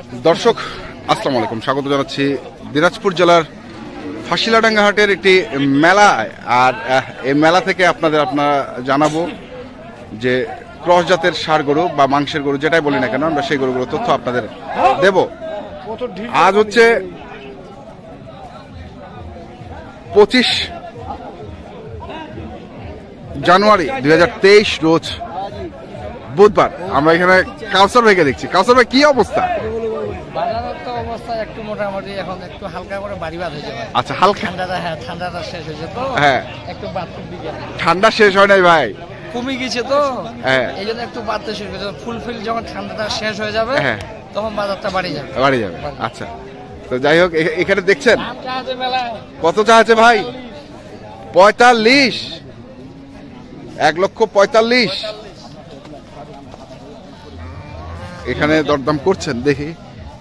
দর্শক আসসালামু আলাইকুম, স্বাগত জানাচ্ছি দিনাজপুর জেলার ফাশিলাডাঙ্গা হাটের একটি মেলা। আর এই মেলা থেকে আপনারা জানাবো যে ক্রস জাতের ষাঁড় গরু বা মাংসের গরু যেটাই বলি না কেন, আমরা সেই গরুগুলোর তথ্য আপনাদের দেব। আজ হচ্ছে 25 জানুয়ারি 2023 রোজ বুধবার। আমরা এখানে কাউসার ভাইকে দেখছি। কাউসার ভাই, কি অবস্থা? বাজারের তো অবস্থা একটু মোটামুটি, এখন একটু হালকা করে বাড়িবাদ হয়ে যাবে। আচ্ছা, হালকা ঠান্ডাটা শেষ হয়েছে তো, হ্যাঁ একটু বাথরুম দিকে ঠান্ডা শেষ হয় নাই ভাই, কমে গেছে তো, হ্যাঁ এই জন্য একটু বাড়তে শুরু করেছে। ফুলফিল যখন ঠান্ডাটা শেষ হয়ে যাবে, হ্যাঁ তখন বাজারটা বাড়ি যাবে। আচ্ছা, তো যাই হোক, এখানে দেখছেন কত চা আছে ভাই? 45, 1,45,000 এখানে দরদাম করছেন। দেখি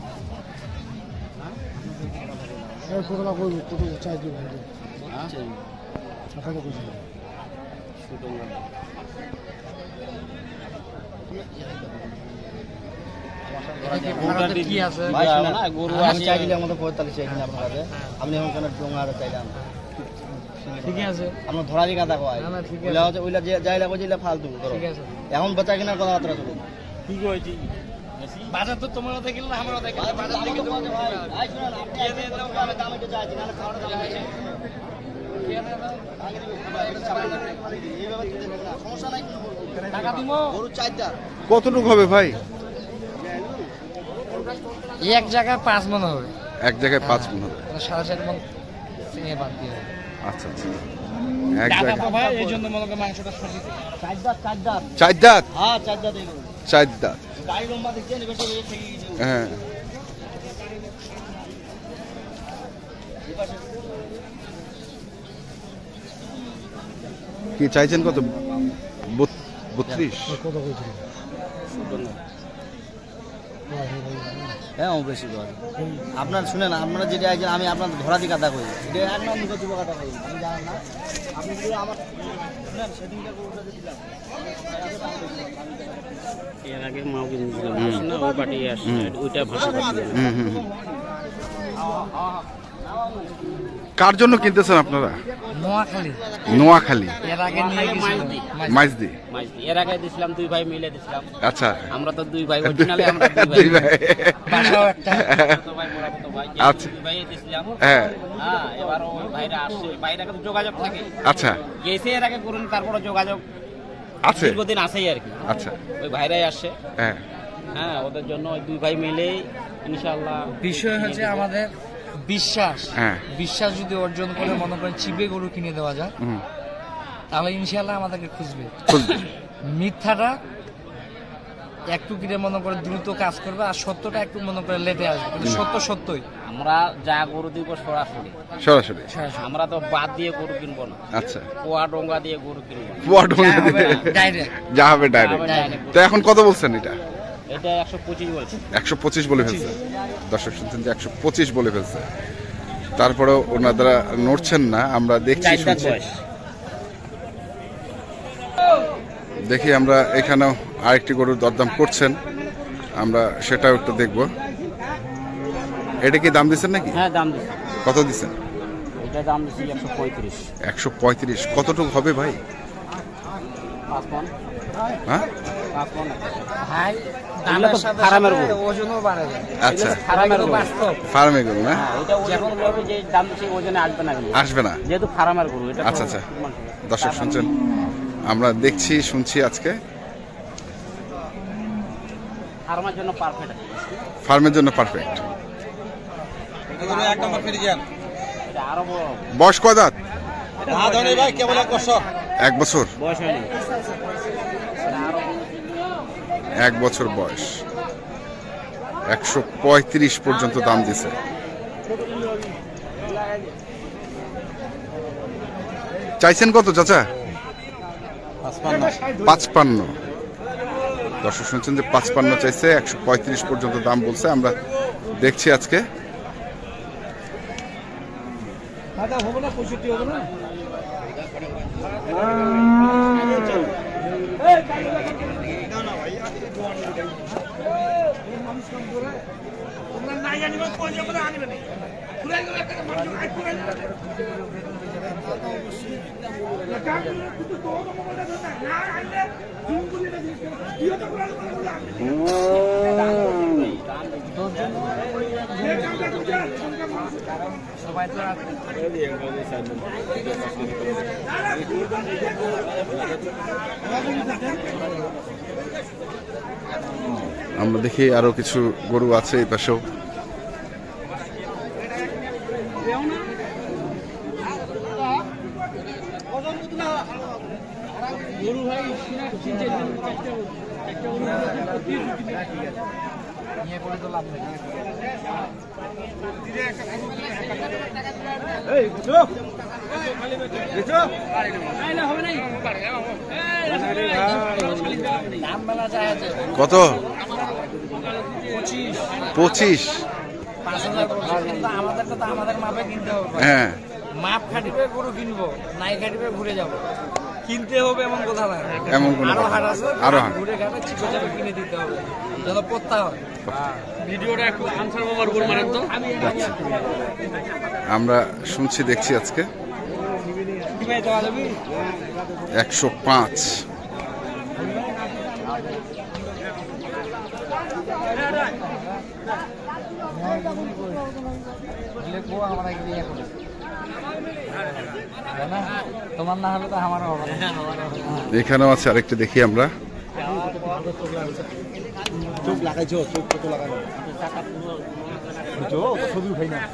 কি আছে গরু আমি চাইলে আমাদের 45 চাইছেন আপনার কাছে, আপনি এখন কেন ডোঙার চাইলাম? ঠিক আছে, আমরা ধরারি কথা কয় ওইলা হচ্ছে, ওইলা যাইলা কই যাইলা ফালতু করো। ঠিক আছে, এখন বেচা কেনার কথাবার্তা শুনুন। কি কইছি বাজার তো তোমরা দেখিল না, আমরা দেখিল না। বাজার থেকে তো ভাই আই শুনুন, আপনি এনে দাও, আমি দাম একটু চাইছি, না খাওয়াটা দাম আছে। সমস্যা নাই, টাকা দিমো। গরু চাইদা কতটুকু হবে ভাই? এক জায়গায় 5 মণ হবে। এক জায়গায় 5 মণ হবে, 7.5 মণ চিনি বাদ দিয়ে। আচ্ছা আচ্ছা, এক জায়গায় ভাই এই জন্য মনে করে মাংসটা সজি দিই। চার দাঁত, হ্যাঁ চাইদা দেই। 4 দাঁত, গাড়ি লম্বা দেখছেন, বেশি বেশি থেকে গেছে। হ্যাঁ। কি চাইছেন কত? 32? হ্যাঁ বেশি করে আপনার শুনেন, আপনারা যেটা একজন, আমি আপনার ধরাতি কথা কই, এটা এক নম্বর যুব কথা কই, আমি জানেন না। আপনি যদি আমার শুনেন, সেদিনটা গরুটা দিলাম এর আগে মাও কিনছিলাম না, ওই পাটি আসছে, ওইটা ভাষা পাটি। কার জন্য কিনতেছেন আপনারা? নোয়াখালী। নোয়াখালী, এর আগে নিয়ে গেছিলাম মাইজদি। এর আগে দিছিলাম 2 ভাই মিলে দিছিলাম। আচ্ছা, আমরা তো 2 ভাই, অরিজিনালি আমরা 2 দুই ভাই। ভাই। বাসাও একটা। তো ভাই বড় কত ভাই, আচ্ছা। 2 ভাই দিছিলাম। হ্যাঁ, হ্যাঁ, এবার ওই ভাইরা আসছে, ওই ভাইরা তো যোগাযোগ থাকে। আচ্ছা, গেছে এর আগে করুন, তারপরে যোগাযোগ আছে, দীর্ঘদিন আছেই আর কি। আচ্ছা, ওই ভাইরাই আসছে। হ্যাঁ হ্যাঁ, ওদের জন্য ওই 2 ভাই মিলে ইনশাআল্লাহ। বিষয় হচ্ছে আমাদের বিশ্বাস। হ্যাঁ। বিশ্বাস যদি অর্জন করে মনে করেন চিবে গরু কিনে দেওয়া যায়, তাহলে ইনশাআল্লাহ আমাদেরকে খুঁজবে। মিথ্যাটা একটু কিনে মনে করে দ্রুত কাজ করবে, আর সত্যটা একটু মনে করে লেটে আসবে, কিন্তু সত্য সত্যই। আমরা যা গরু দিব সরাসরি, সরাসরি, আমরা তো বাদ দিয়ে গরু কিনবো না। আচ্ছা, পোয়া ডোঙ্গা দিয়ে গরু কিনবো না। পুয়া ঢোঙ্গা দিতে ডাইরেক্ট যা হবে ডাইরেক্ট। তো এখন কত বলছেন এটা? এটা 125 বলছি। 125 বলে ফেলছে। দর্শক শুনছেন যে 125 বলে ফেলছে, তারপরেও ওনারা নড়ছেন না। আমরা দেখছি, শুনছি। দেখি আমরা এখানেও আরেকটি গরুর দরদাম করছেন, আমরা সেটাও একটু দেখব। এটা কি দাম দিচ্ছেন নাকি? হ্যাঁ, দাম দিছি। কত দিচ্ছেন? এটা দাম দিছি 135। 135 কতটুকু হবে ভাই? 5 মণ। হ্যাঁ, 5 মণ। ভাই এগুলো তো ফার্মের গরু। ওজনও বাড়ে যায়। আচ্ছা, ফার্মের গরু। বাস্তব। ফার্মে গরু না? হ্যাঁ, এটা ওজন লবে, যে দাম দিছি ওজনে আসবে না কিন্তু। আসবে না, যেহেতু ফার্মের গরু এটা। আচ্ছা আচ্ছা। দর্শক শুনছেন, আমরা দেখছি, শুনছি। আজকে ফার্মের জন্য পারফেক্ট। ফার্মের জন্য পারফেক্ট। এক নম্বর ফ্রিজিয়ান। এটা আরো বড়। বয়স কয় দাঁত? না ধরে ভাই, কেবল 1 বছর। 1 বছর, বয়স হয়নি। 1 বছর বয়স। 135 পর্যন্ত দাম দিছে। চাইছেন কত চাচা? 55। দর্শক শুনছেন যে 55 চাইছে, 135 পর্যন্ত দাম বলছে। আমরা দেখছি আজকে। হবে না, 65 হবে না। সবাই তো আমরা দেখি আরো কিছু গরু আছে এই পাশেও। নিয়ে পড়ে তো লাভ নেই। দাম মেলা যায় আছে কত? 25। 5,000 কিন্তু আমাদেরটা তো আমাদের মাপে কিনতে হবে। হ্যাঁ, মাপ খাটিবে গরু কিনবো, নাই খাটিবে ঘুরে যাবো। কিনতে হবে এমন কথা না, এমন কোনো আরো কথা হাট না। আছে, আরো হাট। ঘুরে ঘাটে চিপে চাপে কিনে দিতে হবে যেন পত্তা হয়। ভিডিওটা একটু আনসার বাবার উপর মারেন তো। আমরা শুনছি দেখছি আজকে কি ভাই দেওয়া যাবে? 105। তোমার না হলে তো আমারও হবে না। এখানেও আছে আরেকটা, দেখি আমরা। চোখ লাগাইছো, চোখ কত লাগানো ছবি উঠাই না।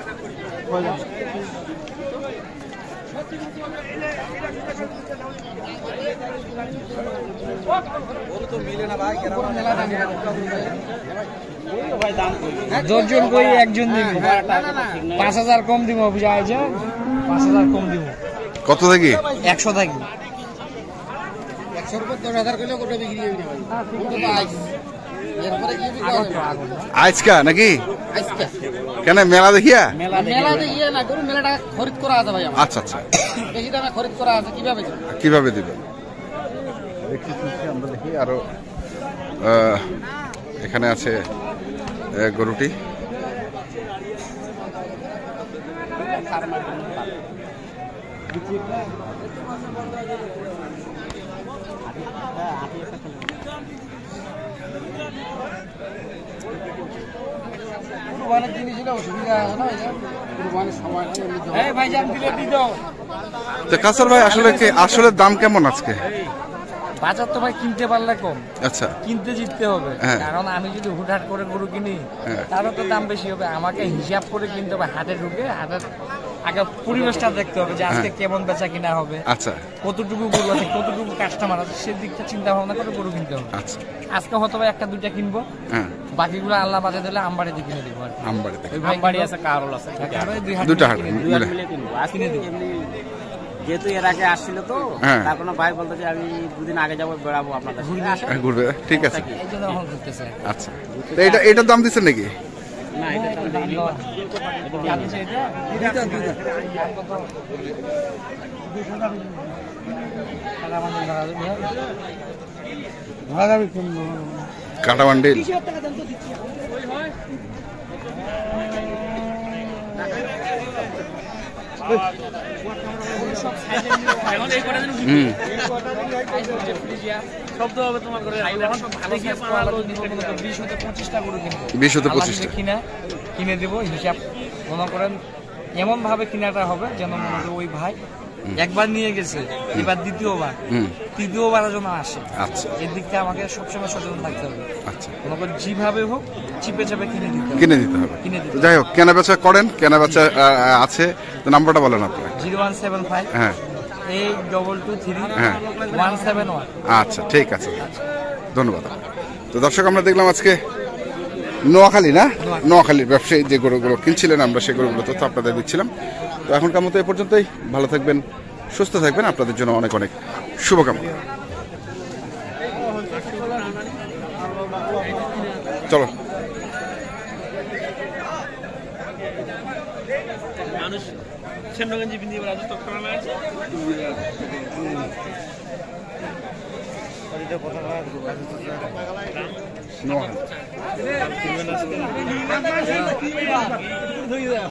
দশজন কই একজন দিব, 5,000 কম দিব, বুঝা আছে? 5,000 কম দিব। কত থেকে? 100 থাকি। 100 উপর 10,000 করলে কত বিক্রি হয়ে যাবে? এরপরে কি আজকা নাকি? আজকে কেন মেলা দেখিয়া? মেলা ইয়ে না গরু মেলাটা খরিদ করা আছে ভাই আমার। আচ্ছা আচ্ছা, বেশি দামে খরিদ করা আছে, কিভাবে কিভাবে দিবেন? দেখি আমরা দেখি আরো। এখানে আছে গরুটি। কুরবানির জিনিস হলে অসুবিধা আছে না, কুরবানির সময় এই ভাইজান দিলে দি দাও। তো কাসার ভাই আসলে দাম কেমন আজকে? বাজার তো ভাই কিনতে পারলে কম, আচ্ছা, কিনতে জিততে হবে। হ্যাঁ। কারণ আমি যদি হুটহাট করে গরু কিনি হ্যাঁ। তারও তো দাম বেশি হবে। আমাকে হিসাব করে কিনতে হবে। হাটে ঢুকে হাটের আগে পরিবেশটা দেখতে হবে যে আজকে কেমন বেচা কিনা হবে, আচ্ছা কতটুকু গরু আছে, কতটুকু কাস্টমার আছে, সেদিকটা চিন্তা ভাবনা করে গরু কিনতে হবে। আচ্ছা। আজকে হয়তো বা একটা দুইটা কিনবো, হ্যাঁ, বাকিগুলো আল্লাহ বাজে দিলে আমবাড়িতে কিনে দিব আর কি। আমবাড়ি থেকে। ওই ভাই বাড়ি আছে, কারল আছে, একেবারে দুই হাত দুটা মিলে হাট কিনে দিব। মিলে। মিলে কিনবো। আজকে এমনি যেহেতু এর আগে আসছিল তো, হ্যাঁ। তার কোনো ভাই বলতো যে আমি দুদিন আগে যাবো, বেড়াবো আপনাদের সাথে। আসেন। ঘুরবে, ঠিক আছে। এই জন্য এখন ঘুরতেছে। আচ্ছা, তো এটার দাম দিচ্ছেন নাকি? না, এটা দাম দেয়নি। জানিস এটা? কাটা বান্ডিল। এখন এই কটা দিন হুম, শব্দ হবে তোমার ঘরে। এখন তো ভালো গিয়ে 20 হতে 25টা গরু কিনবো। 20 হতে আল্লাহ 25টা। যদি কিনে দেবো, হিসাব মনে করেন এমন ভাবে কিনাটা হবে যেন মনে হয় ওই ভাই একবার নিয়ে গেছে, এবার দ্বিতীয়বার, হুম, তৃতীয়বার যেন আসে। আচ্ছা এর দিকটা আমাকে সবসময় সচেতন থাকতে হবে। আচ্ছা, মনে করেন যেভাবে হোক চিপে চাপে কিনে দিতে হবে। কিনে দিতে হবে। কিনে দিতে তো যাই হোক, কেনা বেচা করেন, কেনা বেচা আছে, তো নাম্বারটা বলেন আপনার। 0175 হ্যাঁ 8223 হ্যাঁ। 171। আচ্ছা, ঠিক আছে, ধন্যবাদ। তো দর্শক, আমরা দেখলাম আজকে নোয়াখালী না, নোয়াখালীর ব্যবসায়ী যে গরুগুলো কিনছিলেন, আমরা সেই গরুগুলো তথ্য আপনাদের দিচ্ছিলাম। তো এখনকার মতো এ পর্যন্তই। ভালো থাকবেন, সুস্থ থাকবেন, আপনাদের জন্য অনেক অনেক শুভকামনা। চলো। মানুষ সেন্ডগঞ্জি বিন্দি বেড়াচ্ছে, তো খারাপ আছে। নোহান